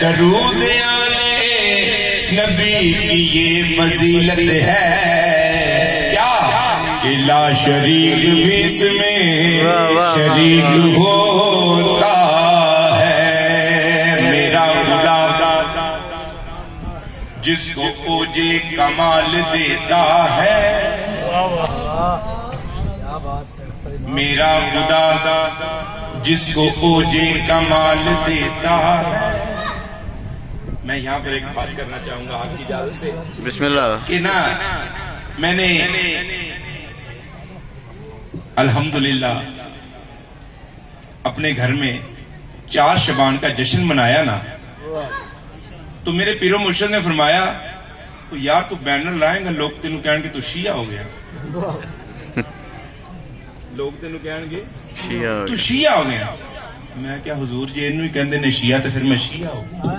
दरूद आले नबी की ये फजीलत है क्या कि ला शरीक भी इसमें शरीक होता है। मेरा खुदा जिसको ओजे कमाल देता है, मेरा खुदा जिसको ओजे कमाल देता है। मैं यहाँ पर एक बात करना चाहूंगा आपकी इजाजत से, बिस्मिल्लाह। कि ना मैंने अल्हम्दुलिल्लाह अपने घर में 4 शबान का जश्न मनाया ना, तो मेरे पीरो मुर्शिद ने फरमाया तो यार तू बैनर लाएगा लोग तेनू कहणगे तू शिया हो गया, लोग तेनू कहणगे तू शिया हो गया। मैं क्या हुजूर जी इनू ही कहंदे ने शिया तो फिर मैं शिया हो गया,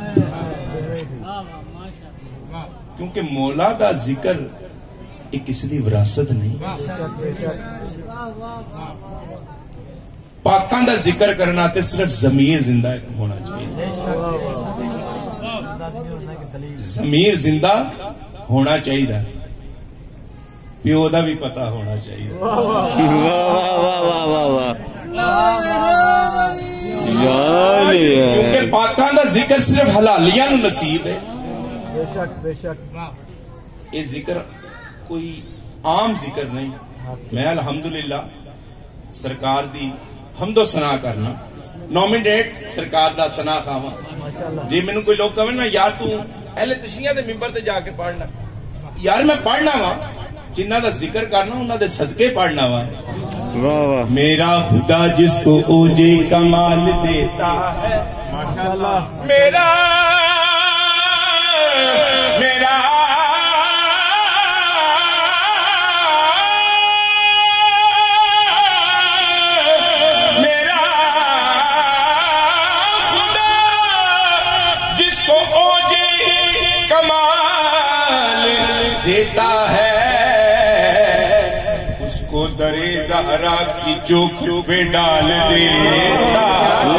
क्योंकि मौला दा जिक्र एक किसी दी विरासत नहीं, पाकां दा जिक्र करना ते सिर्फ ज़मीर जिंदा होना चाहिए, ज़मीर जिंदा होना चाहिए, प्यो दा भी पता होना चाहिए। क्योंकि पाकां दा जिक्र सिर्फ हलालियां नूं नसीब है। बेशक बेशक ये जिक्र कोई आम जिक्र नहीं। मैं अल्हम्दुलिल्लाह सरकार दी हमदो सना करना, नॉमिनेट सरकार दा सना खावा। जे मैनू कोई लोग कहे ना यार तू अहले तशरीह दे मिंबर ते जाके पढ़ना, यार मैं पढ़ना वा, जिन्ना दा जिक्र करना उन्हां दे सदके पढ़ना वा। वाह वाह। मेरा खुदा जिसको ओजे कमाल देता है, माशाअल्लाह। मेरा मेरा मेरा खुदा जिसको ओजे कमाल देता है, उसको दरे ज़हरा की चोख पे डाल देता है।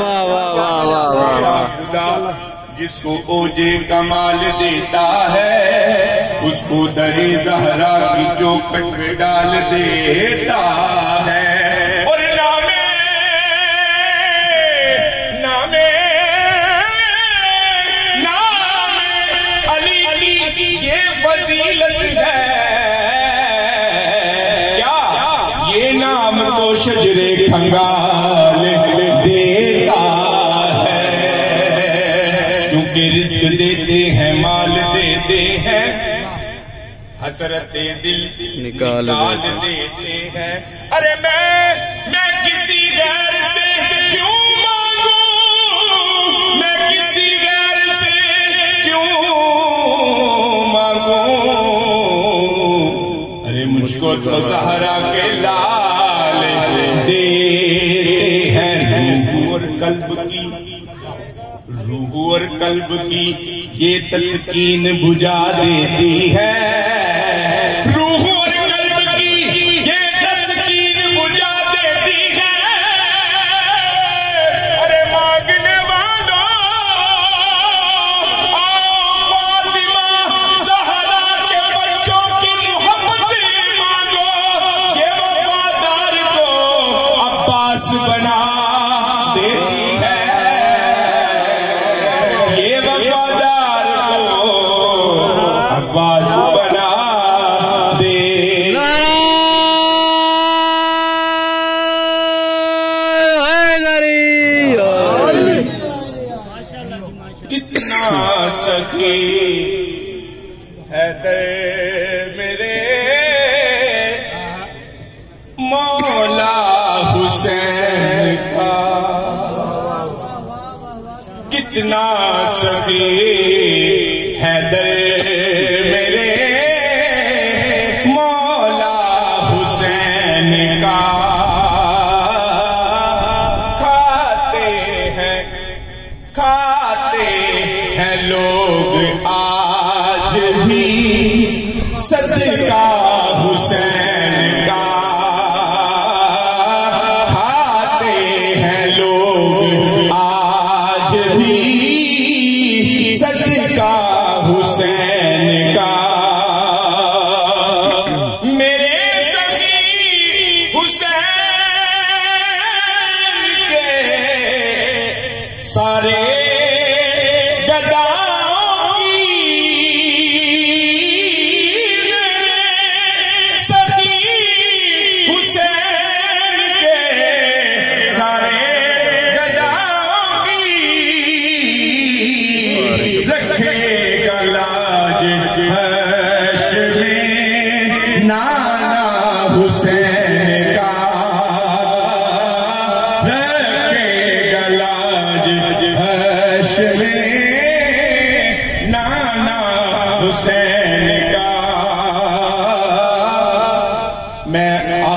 खुदा जिसको ओजे कमाल देता है, उसको दरे ज़हरा की चौखट पे डाल देता है। और नामे नामे नामे अली की ये फजीलत है क्या, ये नाम तो शजरे खंगाल देता है, क्योंकि रिस्क देते हैं माल देते हैं, हसरते दिल निकाल देते हैं। अरे मैं किसी गैर से क्यों मांगू, मैं किसी गैर से क्यों मांगू, अरे मुझको तो ज़हरा के लाल देते हैं। रूह और कल्ब की, रूह और कल्ब की ये तस्कीन बुझा देती है, रूह और कल्ब की ये तस्कीन बुझा देती है। अरे मांगने वालों आओ फातिमा ज़हरा के बच्चों की मोहब्बत मांगो, ये वफादार को अब्बास बना देती है, अब्बास बना दे। कितना सखी है दर मेरे मौला हुसैन का, कितना सखी है दर मेरे मौला हुसैन का। खाते हैं लोग आज भी सदका हुसैन का, खाते हैं लोग आज भी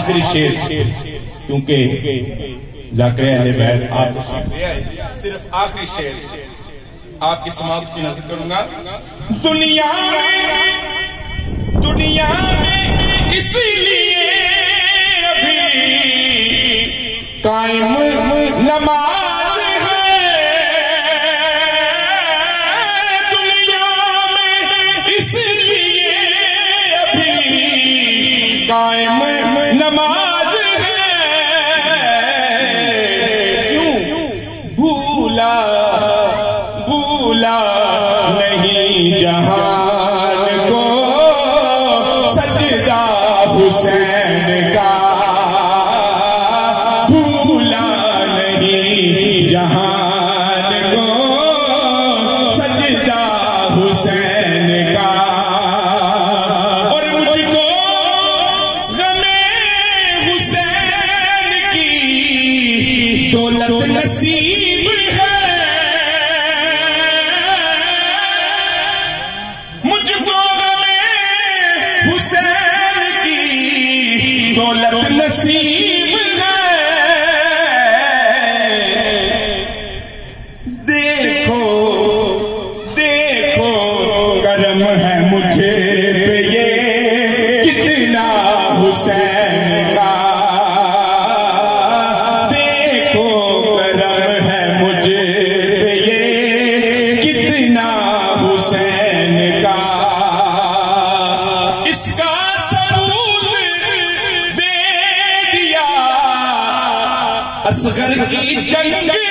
आखिरी शेर, क्योंकि ज़ाकिर अहले बैत आप सिर्फ आखिरी शेर आपकी समाप्त की नजर करूंगा। दुनिया में इसलिए अभी कायम नमाज है, दुनिया में इसलिए अभी कायम नमाज है। क्यों भूला नहीं जहान को सजदा हुसैन का, भूला नहीं जहान को सजदा हुसैन का। और मुझको गमे हुसैन की दौलत नसीब है, मुझको गमे हुसैन की दौलत नसीब है। देखो देखो करम है मुझे पे ये कितना हुसैन का, देखो करम है मुझे पे ये कितना हुसैन का। इसका सबूत दे दिया असगर की जंग ने,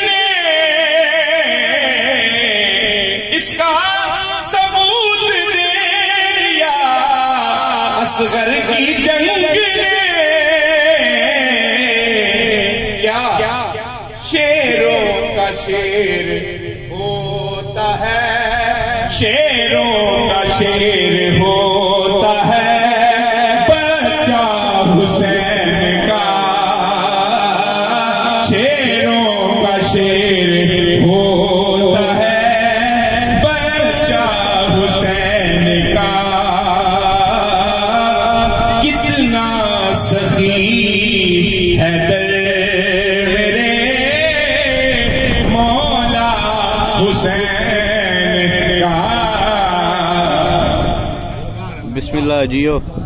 इसका सबूत दे दिया असगर की जंग ने। क्या शेरों का शेर होता है, शेरों का शेर होता है बच्चा हुसैन का, शेरों का शेर होता है बच्चा हुसैन का। कितना सखी है दर मेरे मौला हुसैन का। बिस्मिल्लाह जियो।